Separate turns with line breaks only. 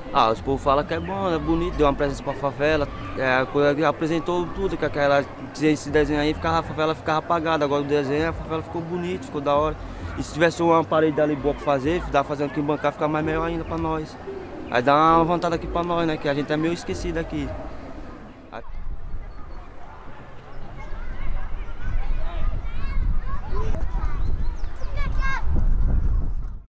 Ah, os povos falam que é bom, é bonito, deu uma presença pra favela, apresentou tudo, que aquela, esse desenho aí, ficava, a favela ficava apagada, agora o desenho, a favela ficou bonito, ficou da hora. E se tivesse uma parede ali boa pra fazer, dá fazendo aqui em bancar, fica mais melhor ainda pra nós. Aí dá uma vontade aqui pra nós, né, que a gente é meio esquecido aqui.